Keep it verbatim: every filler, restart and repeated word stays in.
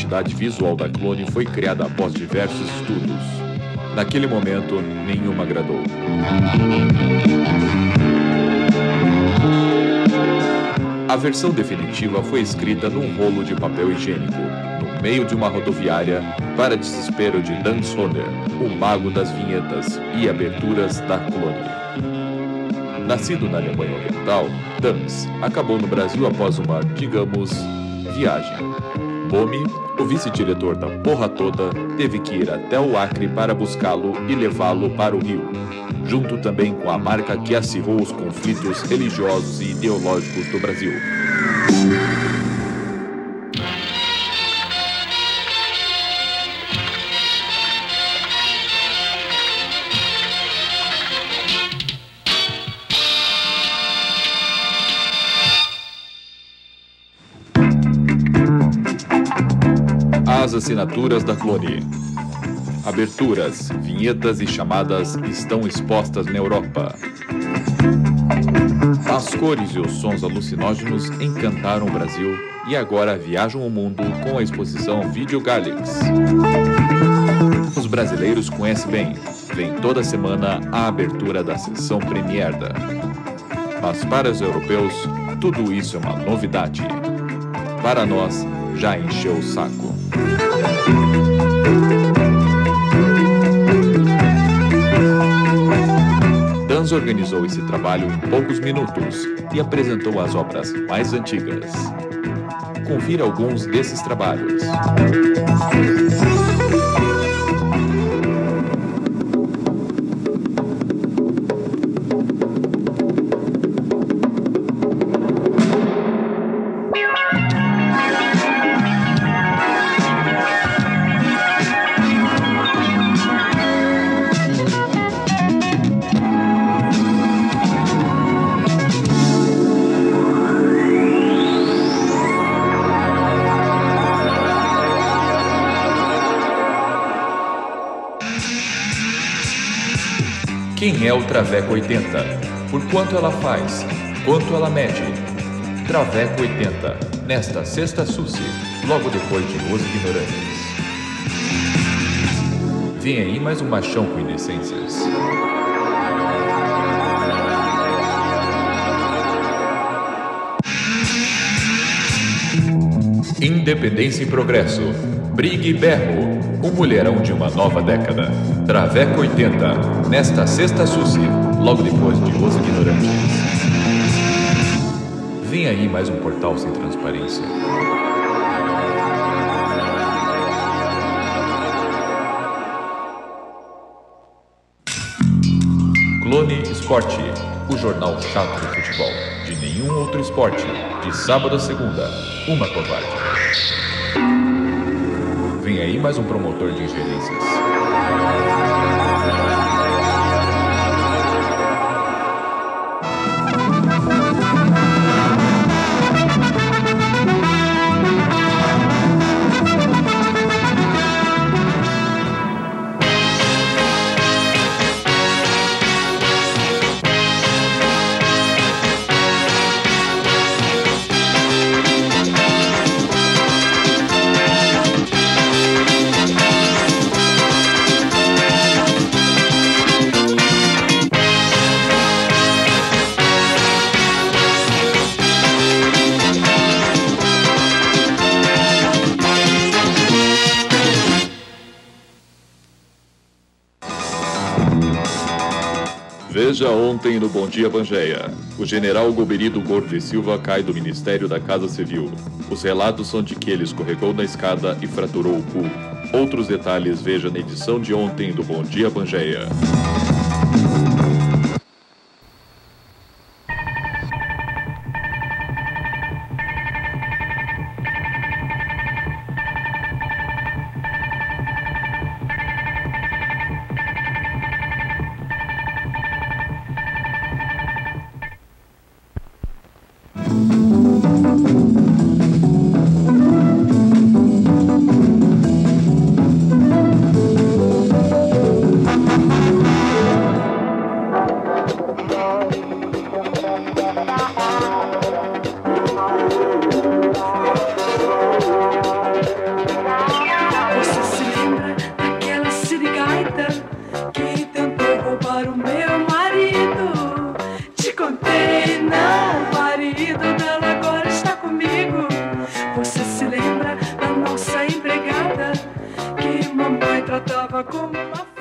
identidade visual da clone foi criada após diversos estudos. Naquele momento, nenhuma agradou. A versão definitiva foi escrita num rolo de papel higiênico, no meio de uma rodoviária, para desespero de Dan Sonder, o mago das vinhetas e aberturas da clone. Nascido na Alemanha Oriental, Dans acabou no Brasil após uma, digamos, viagem. Bomi, o vice-diretor da porra toda, teve que ir até o Acre para buscá-lo e levá-lo para o Rio, junto também com a marca que acirrou os conflitos religiosos e ideológicos do Brasil. As assinaturas da clone. Aberturas, vinhetas e chamadas estão expostas na Europa. As cores e os sons alucinógenos encantaram o Brasil e agora viajam o mundo com a exposição Video Galix. Os brasileiros conhecem bem, vem toda semana a abertura da sessão Premiere. Mas para os europeus, tudo isso é uma novidade. Para nós, já encheu o saco. Dans organizou esse trabalho em poucos minutos e apresentou as obras mais antigas. Confira alguns desses trabalhos. Quem é o Traveco oitenta? Por quanto ela faz? Quanto ela mede? Traveco oitenta, nesta sexta Suci, logo depois de Os Ignorantes. Vem aí mais um machão com indecências. Independência e Progresso. Briga e Berro. O mulherão de uma nova década. Traveco oitenta, nesta sexta Suci, logo depois de Os Ignorantes. Vem aí mais um portal sem transparência. Clone Esporte, o jornal chato do futebol. De nenhum outro esporte. De sábado a segunda, uma covarde. Vem aí mais um promotor de ingerências. Veja ontem no Bom Dia Bangeia. O general Goberido Gordo e Silva cai do Ministério da Casa Civil. Os relatos são de que ele escorregou na escada e fraturou o cu. Outros detalhes veja na edição de ontem do Bom Dia Bangeia. tratava como uma